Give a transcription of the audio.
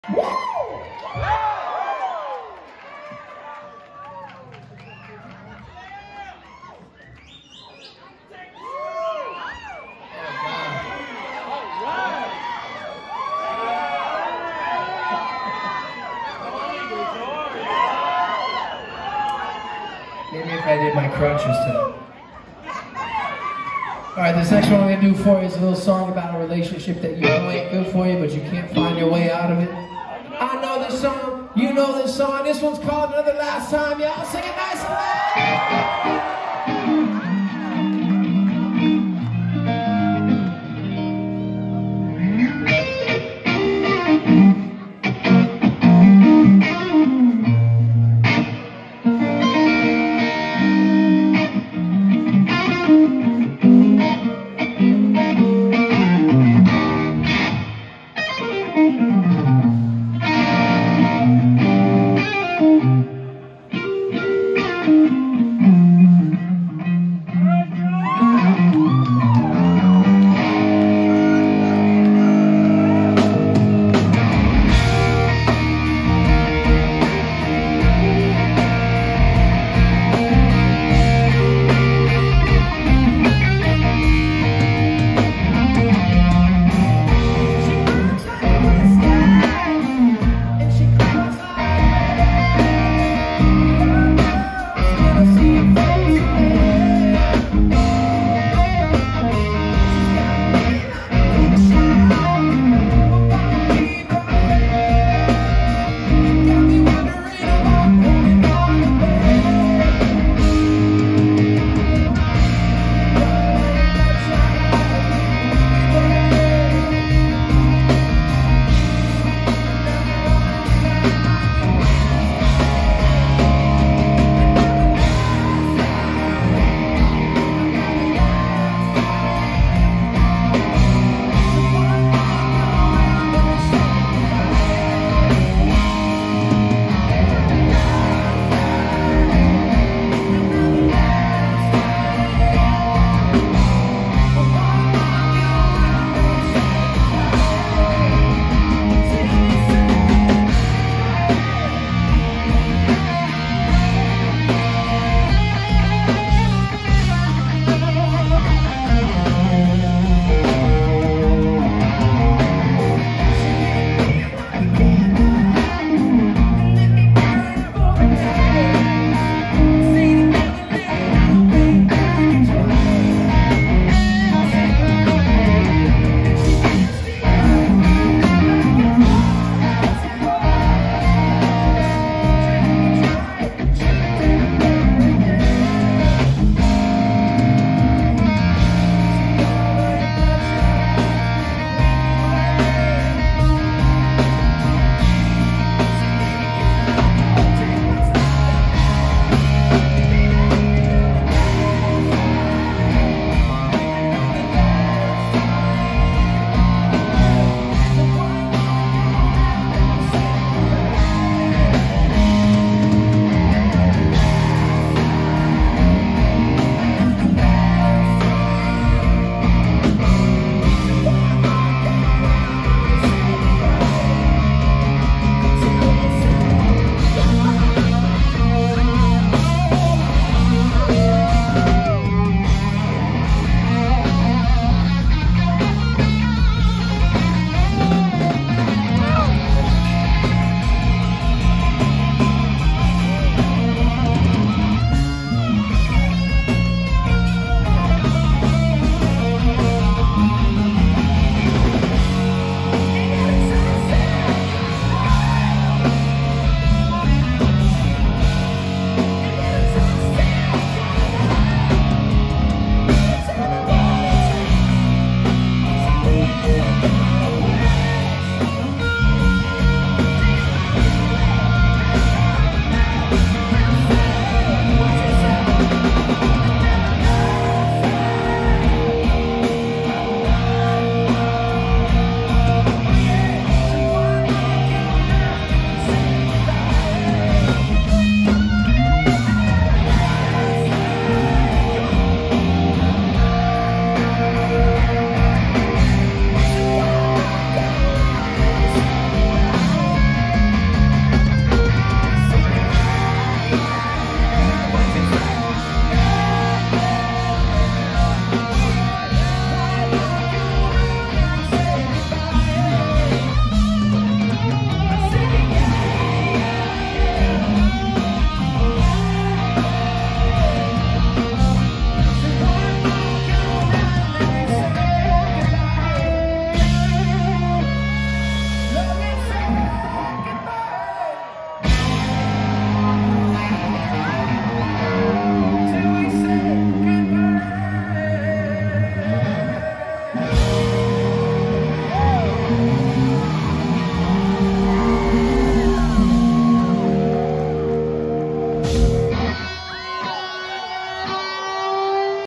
Maybe if I did my crunches tonight. Alright, this next one I'm gonna do for you is a little song about a relationship that you know ain't good for you, but you can't find your way out of it. I know this song, you know this song. This one's called Another Last Time. Y'all sing it nice and loud.